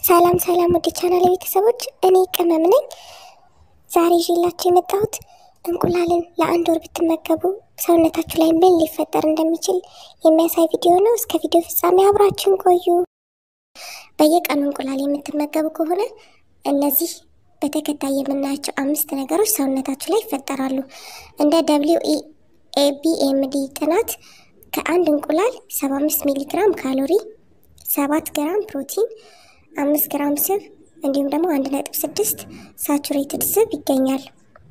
ሰላም ወደ ቻናሌ ቤተሰቦች እኔ ቅመም ነኝ። ዛሬ ይዤላችሁ የመጣሁት እንቁላልን ለአንድ ወር ብትመገቡ ሰውነታችሁ ላይ ምን ሊፈጠር እንደሚችል የሚያሳይ ቪዲዮ ነው። እስከ ቪዲዮ ፍጻሜ አብራችሁን ቆዩ። በየቀኑ እንቁላል የምትመገቡ ከሆነ እነዚህ በተከታይ የምናያቸው 5 ነገሮች ሰውነታችሁ ላይ ይፈጠራሉ። እንደ WEABMD ጥናት ከአንድ እንቁላል 75 ሚሊ ግራም ካሎሪ፣ 7 ግራም ፕሮቲን፣ 5 ግራም ስብ እንዲሁም ደግሞ 1.6 ሳቹሬትድ ስብ ይገኛል።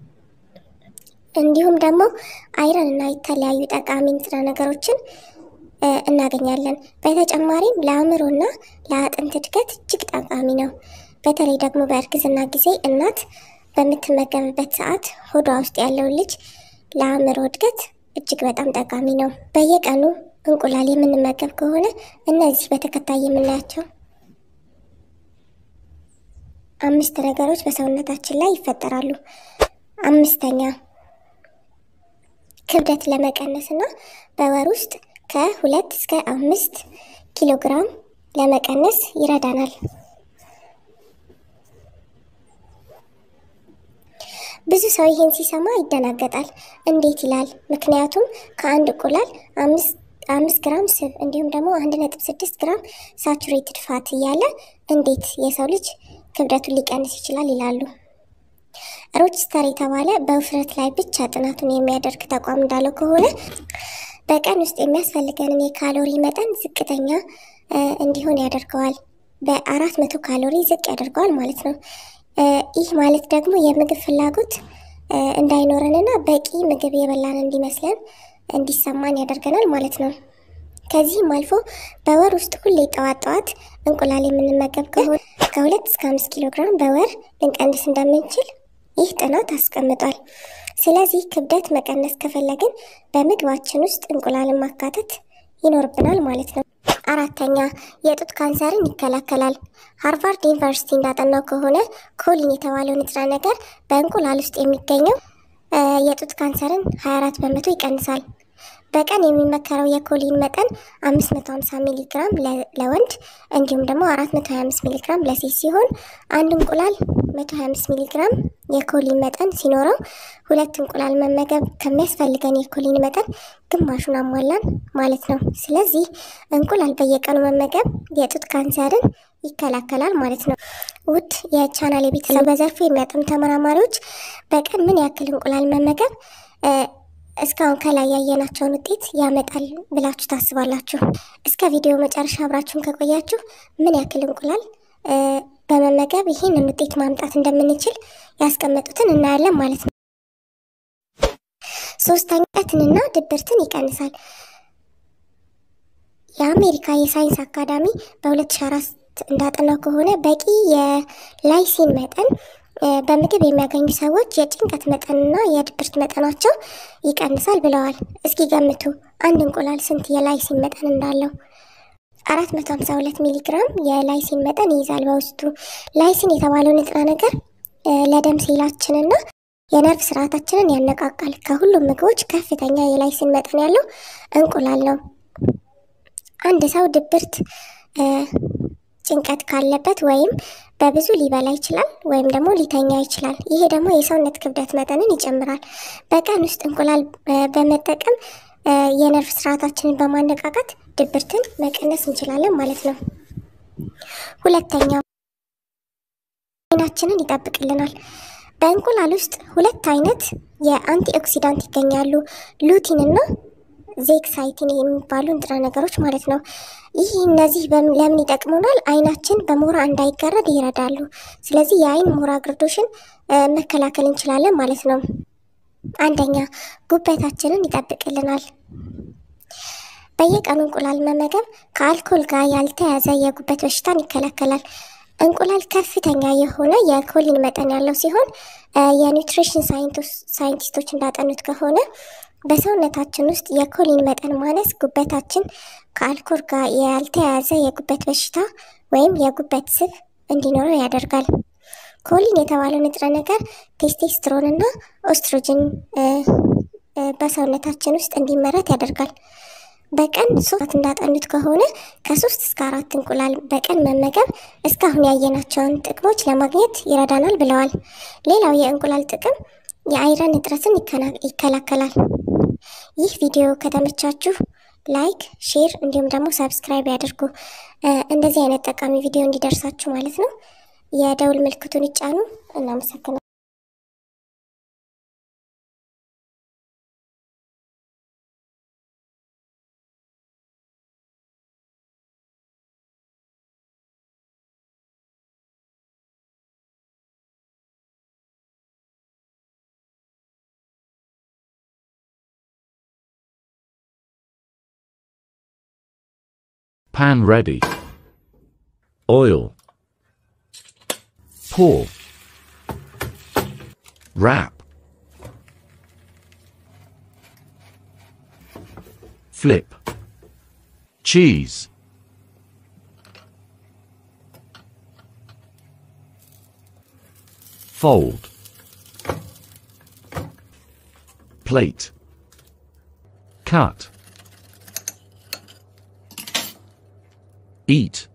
እንዲሁም ደግሞ አይረን እና የተለያዩ ጠቃሚ ንጥረ ነገሮችን እናገኛለን። በተጨማሪም ለአእምሮና ለአጥንት እድገት እጅግ ጠቃሚ ነው። በተለይ ደግሞ በእርግዝና ጊዜ እናት በምትመገብበት ሰዓት ሆዷ ውስጥ ያለው ልጅ ለአእምሮ እድገት እጅግ በጣም ጠቃሚ ነው። በየቀኑ እንቁላል የምንመገብ ከሆነ እነዚህ በተከታይ የምናያቸው 5 ነገሮች በሰውነታችን ላይ ይፈጠራሉ። 5ኛ ክብደት ለመቀነስና በወር ውስጥ ከ2 እስከ 5 ኪሎ ግራም ለመቀነስ ይረዳናል። ብዙ ሰው ይህን ሲሰማ ይደናገጣል። እንዴት ይላል? ምክንያቱም ከአንድ እንቁላል 5 ግራም ስብ እንዲሁም ደግሞ 1.6 ግራም ሳቹሬትድ ፋት እያለ እንዴት የሰው ልጅ ክብደቱን ሊቀንስ ይችላል ይላሉ። ሮችስተር የተባለ በውፍረት ላይ ብቻ ጥናቱን የሚያደርግ ተቋም እንዳለው ከሆነ በቀን ውስጥ የሚያስፈልገንን የካሎሪ መጠን ዝቅተኛ እንዲሆን ያደርገዋል። በ400 ካሎሪ ዝቅ ያደርገዋል ማለት ነው። ይህ ማለት ደግሞ የምግብ ፍላጎት እንዳይኖረንና በቂ ምግብ የበላን እንዲሰማን ያደርገናል ማለት ነው። ከዚህም አልፎ በወር ውስጥ ሁሌ ጠዋት እንቁላል የምንመገብ ከሆነ ከ2 እስከ 5 ኪሎ ግራም በወር ልንቀንስ እንደምንችል ይህ ጥናት አስቀምጧል። ስለዚህ ክብደት መቀነስ ከፈለግን በምግባችን ውስጥ እንቁላልን ማካተት ይኖርብናል ማለት ነው። 4ኛ የጡት ካንሰርን ይከላከላል። ሃርቫርድ ዩኒቨርሲቲ እንዳጠናው ከሆነ ኮሊን የተባለው ንጥረ ነገር በእንቁላል ውስጥ የሚገኘው የጡት ካንሰርን 24 በመቶ ይቀንሳል። በቀን የሚመከረው የኮሊን መጠን 550 ሚሊ ግራም ለወንድ እንዲሁም ደግሞ 425 ሚሊ ግራም ለሴት ሲሆን አንድ እንቁላል 125 ሚሊ ግራም የኮሊን መጠን ሲኖረው 2 እንቁላል መመገብ ከሚያስፈልገን የኮሊን መጠን ግማሹን አሟላን ማለት ነው። ስለዚህ እንቁላል በየቀኑ መመገብ የጡት ካንሰርን ይከላከላል ማለት ነው። ውድ የቻናሌ ቤተሰብ በዘርፉ የሚያጠኑ ተመራማሪዎች በቀን ምን ያክል እንቁላል መመገብ እስካሁን ከላይ ያየናቸውን ውጤት ያመጣል ብላችሁ ታስባላችሁ? እስከ ቪዲዮ መጨረሻ አብራችሁን ከቆያችሁ ምን ያክል እንቁላል በመመገብ ይህንን ውጤት ማምጣት እንደምንችል ያስቀመጡትን እናያለን ማለት ነው። 3ኛ ጭንቀትንና ድብርትን ይቀንሳል። የአሜሪካ የሳይንስ አካዳሚ በ2004 እንዳጠናው ከሆነ በቂ የላይሲን መጠን በምግብ የሚያገኙ ሰዎች የጭንቀት መጠንና የድብርት መጠናቸው ይቀንሳል ብለዋል። እስኪ ገምቱ አንድ እንቁላል ስንት የላይሲን መጠን እንዳለው? 452 ሚሊ ግራም የላይሲን መጠን ይይዛል በውስጡ። ላይሲን የተባለው ንጥረ ነገር ለደም ሴላችንና የነርቭ ስርዓታችንን ያነቃቃል። ከሁሉም ምግቦች ከፍተኛ የላይሲን መጠን ያለው እንቁላል ነው። አንድ ሰው ድብርት ጭንቀት ካለበት ወይም በብዙ ሊበላ ይችላል ወይም ደግሞ ሊተኛ ይችላል። ይሄ ደግሞ የሰውነት ክብደት መጠንን ይጨምራል። በቀን ውስጥ እንቁላል በመጠቀም የነርቭ ስርዓታችንን በማነቃቃት ድብርትን መቀነስ እንችላለን ማለት ነው። 2ኛው ጤናችንን ይጠብቅልናል። በእንቁላል ውስጥ 2 አይነት የአንቲኦክሲዳንት ይገኛሉ፣ ሉቲን እና ዜክሳይቲን የሚባሉ ንጥረ ነገሮች ማለት ነው። እነዚህ ለምን ይጠቅሙናል? አይናችን በሞራ እንዳይጋረድ ይረዳሉ። ስለዚህ የአይን ሞራ ግርዶሽን መከላከል እንችላለን ማለት ነው። 1ኛ ጉበታችንን ይጠብቅልናል። በየቀኑ እንቁላል መመገብ ከአልኮል ጋር ያልተያዘ የጉበት በሽታን ይከላከላል። እንቁላል ከፍተኛ የሆነ የኮሊን መጠን ያለው ሲሆን የኒውትሪሽን ሳይንቲስቶች እንዳጠኑት ከሆነ በሰውነታችን ውስጥ የኮሊን መጠን ማነስ ጉበታችን ከአልኮል ጋር ያልተያያዘ የጉበት በሽታ ወይም የጉበት ስብ እንዲኖረው ያደርጋል። ኮሊን የተባለው ንጥረ ነገር ቴስቶስትሮን እና ኦስትሮጅን በሰውነታችን ውስጥ እንዲመረት ያደርጋል። በቀን 3 እንዳጠኑት ከሆነ ከ3 እስከ 4 እንቁላል በቀን መመገብ እስካሁን ያየናቸውን ጥቅሞች ለማግኘት ይረዳናል ብለዋል። ሌላው የእንቁላል ጥቅም የአይረን እጥረትን ይከላከላል። ይህ ቪዲዮ ከተመቻችሁ ላይክ፣ ሼር እንዲሁም ደግሞ ሰብስክራይብ ያድርጉ። እንደዚህ አይነት ጠቃሚ ቪዲዮ እንዲደርሳችሁ ማለት ነው። የደውል ምልክቱን ይጫኑ። እናመሰግናለን። Pan ready. Oil. Pour. Wrap. Flip. Cheese. Fold. Plate. Cut. Eat.